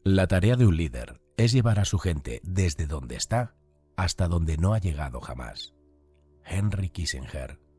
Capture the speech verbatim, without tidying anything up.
La tarea de un líder es llevar a su gente desde donde está hasta donde no ha llegado jamás. Henry Kissinger.